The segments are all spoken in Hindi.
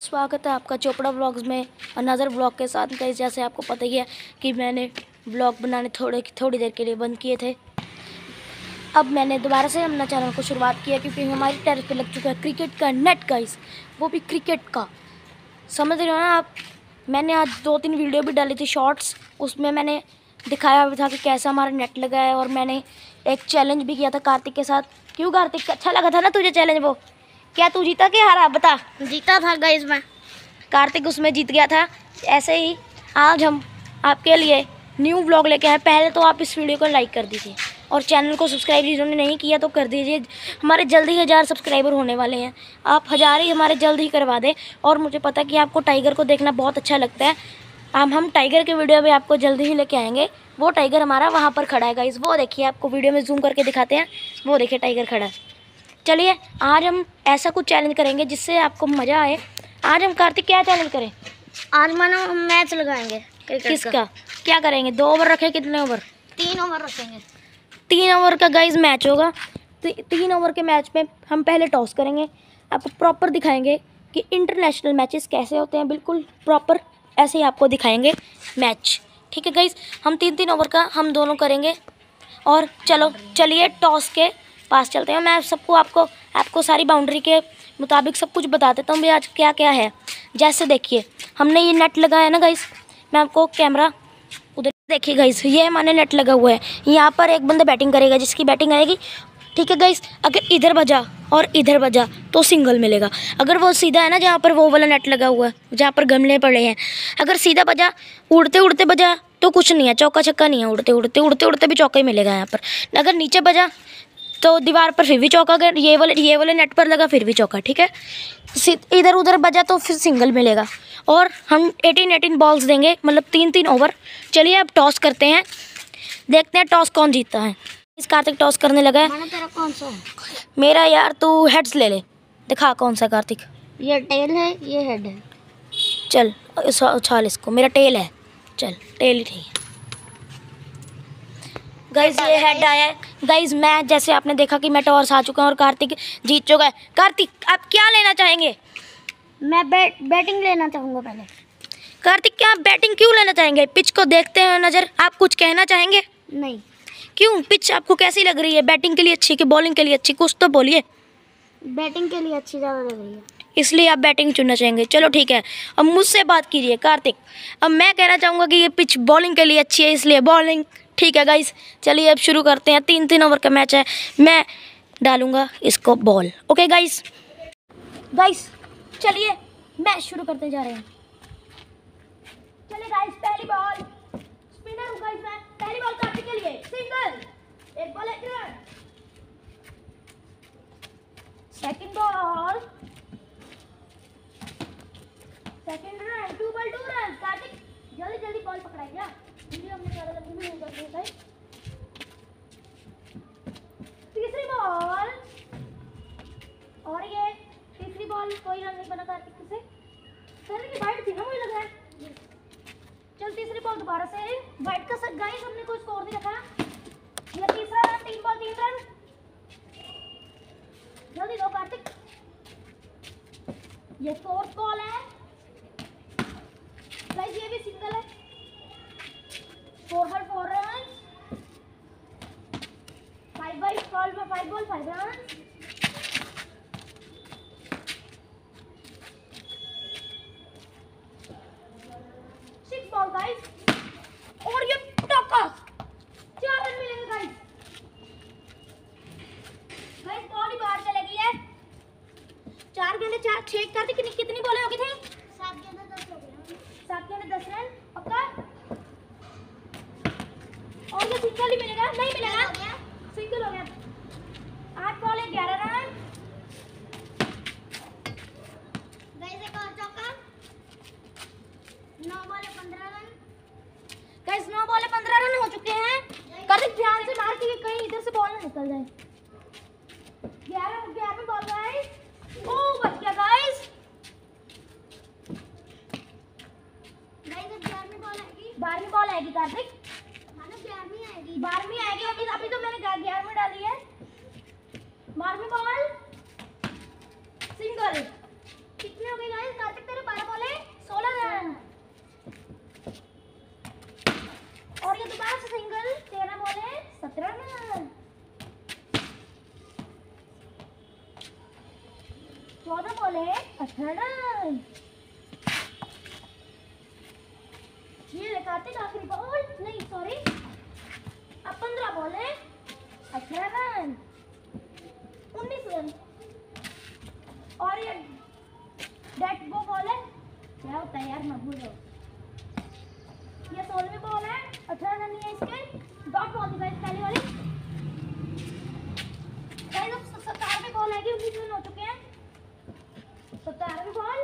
स्वागत है आपका चोपड़ा व्लॉग्स में अनदर व्लॉग के साथ। गाइस जैसे आपको पता ही है कि मैंने व्लॉग बनाने थोड़ी देर के लिए बंद किए थे। अब मैंने दोबारा से अपना चैनल को शुरुआत किया क्योंकि हमारी टेरेस पे लग चुका है क्रिकेट का नेट गाइस, वो भी क्रिकेट का। समझ रहे हो ना आप। मैंने आज 2-3 वीडियो भी डाली थी शॉर्ट्स, उसमें मैंने दिखाया भी था कि कैसा हमारा नेट लगा है। और मैंने एक चैलेंज भी किया था कार्तिक के साथ। क्यों कार्तिक, अच्छा लगा था ना तुझे चैलेंज? वो क्या तू जीता कि हारा बता? जीता था गाइस मैं। कार्तिक उसमें जीत गया था। ऐसे ही आज हम आपके लिए न्यू व्लॉग लेके आए। पहले तो आप इस वीडियो को लाइक कर दीजिए और चैनल को सब्सक्राइब जिन्होंने नहीं किया तो कर दीजिए। हमारे जल्द ही 1000 सब्सक्राइबर होने वाले हैं। आप 1000 ही हमारे जल्द ही करवा दें। और मुझे पता कि आपको टाइगर को देखना बहुत अच्छा लगता है। हम टाइगर के वीडियो भी आपको जल्द ही लेके आएंगे। वो टाइगर हमारा वहाँ पर खड़ा है गाइस, वो देखिए, आपको वीडियो में जूम करके दिखाते हैं। वो देखिए टाइगर खड़ा है। चलिए आज हम ऐसा कुछ चैलेंज करेंगे जिससे आपको मज़ा आए। आज हम कार्तिक क्या चैलेंज करें? आज मानो हम मैच लगाएंगे क्रिकेट किसका? क्या करेंगे? 2 ओवर रखें? कितने ओवर? 3 ओवर रखेंगे। 3 ओवर का गाइस मैच होगा। 3 ओवर के मैच में हम पहले टॉस करेंगे। आपको प्रॉपर दिखाएंगे कि इंटरनेशनल मैचेस कैसे होते हैं, बिल्कुल प्रॉपर ऐसे ही आपको दिखाएंगे मैच। ठीक है गाइस, हम 3-3 ओवर का हम दोनों करेंगे। और चलिए टॉस के पास चलते हैं। मैं आपको सारी बाउंड्री के मुताबिक सब कुछ बता देता हूँ भाई आज क्या क्या है। जैसे देखिए हमने ये नेट लगाया है ना गाइस, मैं आपको कैमरा उधर देखिए गाइस, ये हमारे नेट लगा हुआ है। यहाँ पर एक बंदा बैटिंग करेगा, जिसकी बैटिंग आएगी, ठीक है गाइस, अगर इधर बजा और इधर बजा तो सिंगल मिलेगा। अगर वो सीधा है ना, जहाँ पर वो वाला नेट लगा हुआ है, जहाँ पर गमले पड़े हैं, अगर सीधा बजा, उड़ते उड़ते बजा तो कुछ नहीं है, चौका छक्का नहीं है। उड़ते उड़ते भी चौका ही मिलेगा यहाँ पर। अगर नीचे बजा तो दीवार पर फिर भी चौका, अगर ये वाले नेट पर लगा फिर भी चौका। ठीक है, इधर उधर बजा तो फिर सिंगल मिलेगा। और हम 18 बॉल्स देंगे, मतलब 3-3 ओवर। चलिए अब टॉस करते हैं, देखते हैं टॉस कौन जीतता है। इस कार्तिक टॉस करने लगा है। तेरा कौन सा है? मेरा यार तू हेड्स ले ले, दिखा कौन सा कार्तिक। ये टेल है, ये हेड है। चल उछाल इसको, मेरा टेल है। चल टेल ही ठीक है गाइज, ये हेड आया है। गाइज मैं, जैसे आपने देखा कि मैं टॉस आ चुका हूँ और कार्तिक जीत चुका है। कार्तिक आप क्या लेना चाहेंगे? मैं बैटिंग लेना चाहूँगा पहले। कार्तिक क्या आप बैटिंग क्यों लेना चाहेंगे? पिच को देखते हैं नज़र, आप कुछ कहना चाहेंगे? नहीं। क्यों? पिच आपको कैसी लग रही है? बैटिंग के लिए अच्छी कि बॉलिंग के लिए अच्छी? कुछ तो बोलिए। बैटिंग के लिए अच्छी ज़्यादा लग रही है, इसलिए आप बैटिंग चुनना चाहेंगे। चलो ठीक है, अब मुझसे बात कीजिए कार्तिक। अब मैं कहना चाहूँगा कि ये पिच बॉलिंग के लिए अच्छी है, इसलिए बॉलिंग। ठीक है गाइस, चलिए अब शुरू करते हैं। 3-3 ओवर का मैच है। मैं डालूंगा इसको बॉल। ओके गाइस चलिए मैच शुरू करते जा रहे हैं। चलिए गाइस, पहली बॉल स्पिनर हूँ गाइस मैं। पहली बॉल कार्तिक के लिए सिंगल, एक बॉल एक run. Second ball, second run, 2 ball 2 run. Kartik जल्दी जल्दी बॉल पकड़ाइए क्या? वीडियो हमने ज़्यादा लंबी नहीं कर दी है। तीसरी बॉल, और ये तीसरी बॉल, कोई रन नहीं बना कार्तिक से। सर की वाइट थी ना, मुझे लगा है। चल तीसरी बॉल दोबारा से वाइट का सर। गाइस हमने कोई स्कोर नहीं रखा। ये तीसरा रन, 3 बॉल 3 रन। जल्दी दो कार्तिक। ये फोर्थ बॉल है गाइस, ये भी सिंगल है। 4 ball 4 run. 5 ball 5 run. 6 ball guys, और ये टक्का 4 रन मिलेंगे गाइस। बॉल ही बाहर चले गई है। 4 गेंदे 4 6 करते कितनी बॉलें हो गई थी? 7 गेंदे 10 हो गए। 7 गेंदे 10 रन पक्का। और ये सिंगल ही मिलेगा? नहीं मिलेगा, सिंगल हो गया। 8 बॉल 11 रन। गाइस एक और चौका। 9 ball 15 run. Guys 9 ball 15 run हो चुके हैं। कार्तिक ध्यान से मार के कहीं इधर से बॉल ना निकल जाए। 11 बॉल गाइस। ओ बच गया गाइस। गाइस अब 11वीं बॉल आएगी। 12वीं बॉल आएगी कार्तिक। मानो 11वीं आएगी। 12वीं आएगी। अभी तो मैंने 11वीं डाली है। 12वीं बॉल सिंगल। कितने हो गए गाइस? कार्तिक तेरे रन। ये ले कार्तिक आखिरी बॉल, नहीं सॉरी, अब 15 बॉल है, 18 रन, 19 रन। और ये डेट वो बॉल है, क्या होता है यार मैं भूल गया। ये 16वीं बॉल है, 18 रन है इसके। डॉट बॉल थी गाइस पहली वाली। गाइस अब 17वीं बॉल है कि 19 रन हो चुके हैं। 17वीं बॉल,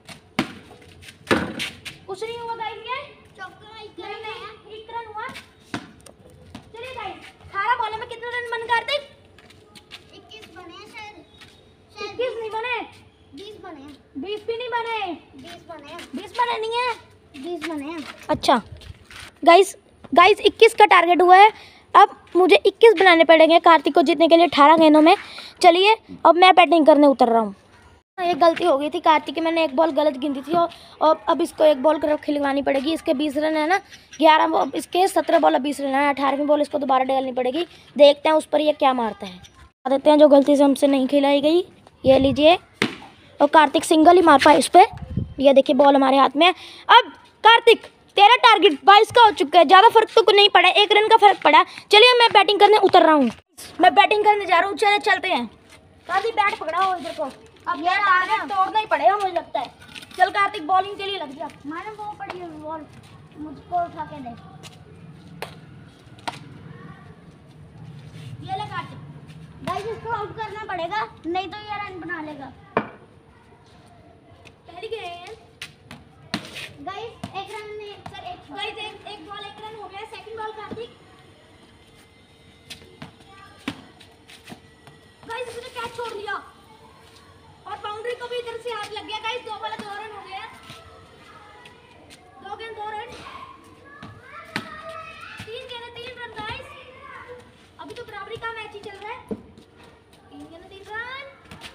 कुछ नहीं हुआ गाइस, ये चौका एक नहीं रन आया। नहीं, 1 रन हुआ। चलिए गाइस 18 बॉल में कितने रन बन कार्तिक? 21 बने हैं शायद, 21 नहीं बने, 20 बने हैं, 20 भी नहीं बने, 20 बने हैं, 20 बने नहीं है। 20 बने हैं। अच्छा गाइस 21 का टारगेट हुआ है। अब मुझे 21 बनाने पड़ेंगे कार्तिक को जीतने के लिए 18 गेंदों में। चलिए अब मैं बैटिंग करने उतर रहा हूँ। एक गलती हो गई थी कार्तिक की, मैंने एक बॉल गलत गिनती थी और अब इसको एक बॉल खिलवानी पड़ेगी। इसके 20 रन है ना, 11 इसके 17 बॉल 20 रन है, 18वीं बॉल इसको दोबारा डालनी पड़ेगी। देखते हैं उस पर ये क्या मारता है। बता देते हैं जो गलती से हमसे नहीं खिलाई गई। ये लीजिए, और कार्तिक सिंगल ही मार पाए इस पर। ये देखिए बॉल हमारे हाथ में है। अब कार्तिक तेरा टारगेट 22 का हो चुका है, ज़्यादा फर्क तो नहीं पड़ा, 1 रन का फर्क पड़ा। चलिए मैं बैटिंग करने उतर रहा हूँ। मैं बैटिंग करने जा रहा हूँ, चले चलते हैं। कार्तिक बैट पकड़ा हो इधर को, अब ये टारगेट तोड़ना ही पड़ेगा मुझे लगता है। चल कार्तिक बॉलिंग के लिए लग जा। मैंने वो पड़ी है बॉल, मुझको उठा के दे। ये ले कार्तिक, गाइस इसको आउट करना पड़ेगा, नहीं तो ये रन बना लेगा। पहली गेंद। गाइस एक रन में सर एक गाइस एक बॉल 1 रन हो गया। Second ball Kartik. गाइस इसने कैच छोड़ दिया और बाउंड्री को भी इधर से हाथ लग गया। गाइस 2 बॉल 2 रन हो गया। 2 गेंद 2 रन, 3 गेंद 3 रन। गाइस अभी तो बराबरी का मैच ही चल रहा है। 3 गेंद 3 रन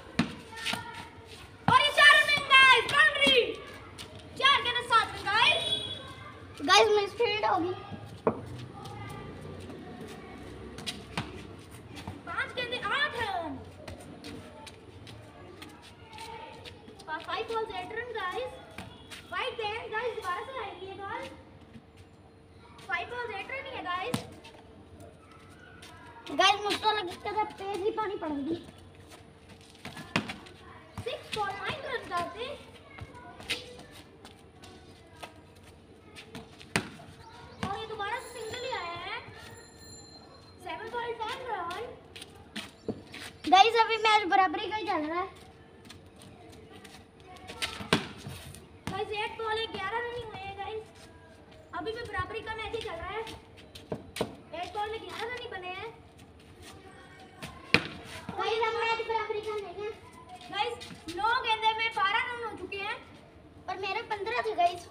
और ये 4 रन गाइस, बाउंड्री। 4 गेंद 7 रन गाइस मिसफील्ड होगी। 5 गेंद 8 रन, 5 बॉल्स 8 रन। गाइस 5 गेंद गाइस दोबारा से आएगी ये बॉल। 5 बॉल्स 8 रन ही है गाइस। गाइस मुझको लगता है तेज ही पानी पड़ेगी। 6 बॉल 9 रन गाइस। और ये दोबारा से सिंगल ही आया है। 7 बॉल 10 रन। गाइस अभी मैच बराबरी का ही चल रहा है। गाइस 8 बॉल 11 रन ही हुए हैं गाइस। अभी भी बराबरी का मैच ही चल रहा है। 8 बॉल में 11 रन ही बने हैं। गाइस हम मैच बराबरी का नहीं है। गाइस 9 गेंदे में 12 रन हो चुके हैं और मेरे 15 थे गाइस।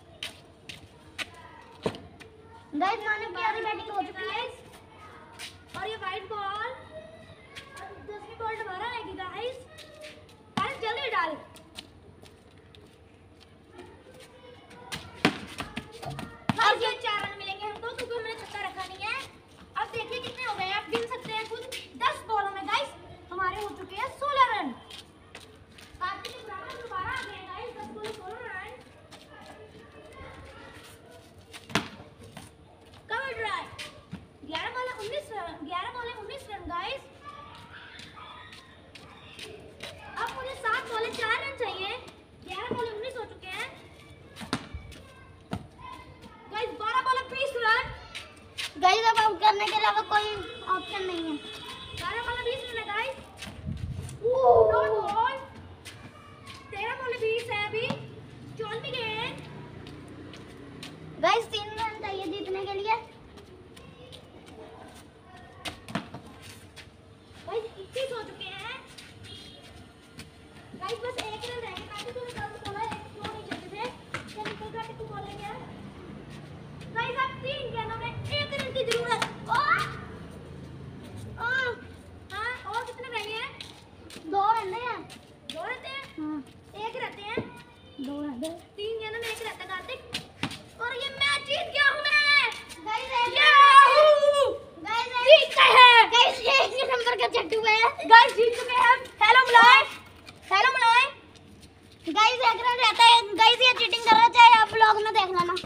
गाइस मानो कि आधी बैटिंग हो चुकी है। और ये वाइट बॉल, 10वीं बॉल दोबारा आएगी गाइस। गाइस जल्दी डाल। गाइस ये 4 रन मिलेंगे हमको क्योंकि हमने छक्का रखा नहीं है। अब देखिए कितने हो गए, आप गिन सकते हैं खुद। 10 बॉलों में गाइस हमारे हो चुके हैं 16 रन। कार्तिक के बराबर दोबारा आ गए guys, 10 ball 16 run. Cover drive 11 ball 19 run, 11 ball 19 run guys. अब मुझे 7 बॉल 4 रन चाहिए। 11 बॉल 19 हो चुके हैं गाइस। 12 ball 20 run. गाइस अब आउट करने के अलावा कोई ऑप्शन नहीं है। 12 बॉल 20 रन है गाइस। नॉट बॉल 13 बॉल 20 है अभी। 14वीं गेंद। गाइस 3 रन चाहिए जीतने के लिए। गाइस 21 हो चुके हैं गाइस। बस 1 रन रह गया। काफी तो कम बोला है, क्यों नहीं चलते थे। क्या निकल गया टिकू बॉल ले गया गाइस। अब 3 गेंदों में 1 रन की जरूरत। हाँ और कितने रह गए हैं? 2 रन हैं। 2 रहते हैं। हाँ 1 रहते हैं। 2 रन है। 3 गेंदों में 1 रहता है कार्तिक। और ये मैच जीत गया हूँ मैं। Guys Yahoo! जीत गए हैं गाइस ये 1 नंबर का चट्टू है। गाइस, जीत चुके हैं हम। Hello Mulayam, hello Mulayam. Guys hacker रहता है गाइस, ये चीटिंग कर रहा है, चाहे आप व्लॉग में देख लेना।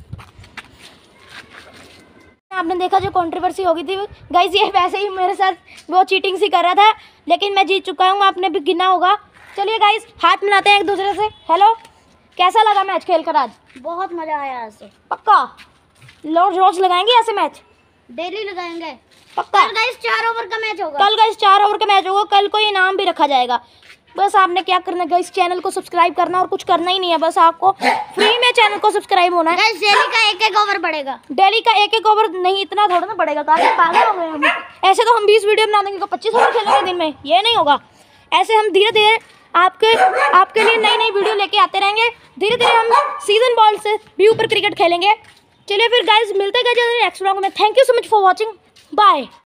आपने देखा जो कंट्रोवर्सी हो गई थी गाइस, ये वैसे ही मेरे साथ वो चीटिंग सी कर रहा था, लेकिन मैं जीत चुका हूँ, आपने भी गिना होगा। चलिए गाइस हाथ मिलाते हैं एक दूसरे से। हेलो, कैसा लगा मैच खेल कर आज? बहुत मजा आया ऐसे। पक्का रोज लगाएंगे ऐसे मैच? डेली लगाएंगे पक्का। कल गाइस 4 ओवर का मैच होगा। कल गाइस 4 ओवर का मैच होगा, कल को इनाम भी रखा जाएगा। बस आपने क्या करना है गाइस, चैनल को सब्सक्राइब करना और कुछ करना ही नहीं है, बस आपको फ्री में चैनल को सब्सक्राइब होना है। गाइस डेली का एक ओवर पड़ेगा। डेली का एक ओवर नहीं, इतना थोड़ा ना पड़ेगा, काफी पागल हो गए हम। ऐसे तो हम 20 वीडियो बना देंगे, 25 ओवर खेलेंगे दिन में, ये नहीं होगा। ऐसे हम धीरे धीरे आपके लिए नई नई वीडियो लेके आते रहेंगे। धीरे धीरे हम सीजन बॉल से भी ऊपर क्रिकेट खेलेंगे। चलिए फिर गाइस मिलते हैं जल्दी नेक्स्ट व्लॉग में। Thank you so much for watching, bye.